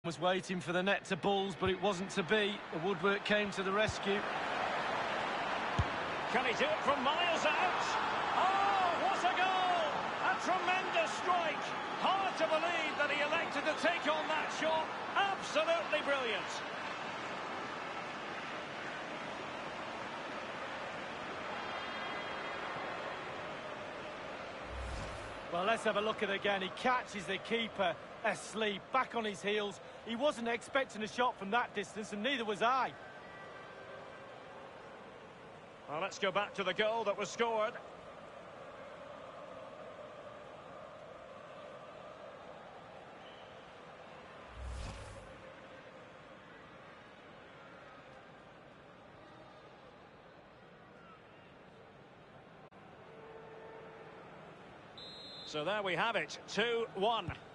Was waiting for the net to balls, but it wasn't to be. The woodwork came to the rescue. Can he do it from miles out? Oh, what a goal! A tremendous strike. Hard to believe that he elected to take on that shot. Absolutely brilliant. Well, let's have a look at it again. He catches the keeper asleep, back on his heels. He wasn't expecting a shot from that distance, and neither was I. Well, let's go back to the goal that was scored. So there we have it, 2-1.